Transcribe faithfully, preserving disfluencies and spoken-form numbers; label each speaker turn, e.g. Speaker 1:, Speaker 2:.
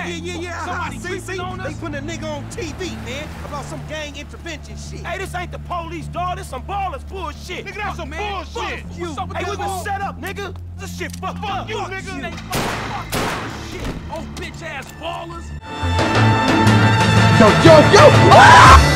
Speaker 1: that?
Speaker 2: Yeah, yeah, yeah.
Speaker 1: Somebody
Speaker 2: see,
Speaker 1: creeping
Speaker 2: see?
Speaker 1: on us?
Speaker 2: They put a nigga on T V, man, about some gang intervention shit.
Speaker 1: Hey, this ain't the police, dog. This some ballers bullshit.
Speaker 3: Nigga, that's some
Speaker 1: man.
Speaker 3: bullshit.
Speaker 1: Fuck
Speaker 2: you.
Speaker 1: What's up with
Speaker 2: Hey,
Speaker 1: this
Speaker 2: we been
Speaker 1: bull-
Speaker 2: set up, nigga.
Speaker 1: This shit fucked
Speaker 3: Fuck
Speaker 1: up.
Speaker 3: you,
Speaker 1: Fuck
Speaker 3: nigga.
Speaker 1: They fuck shit. Oh, bitch ass ballers.
Speaker 4: Yo, yo, yo! Ah!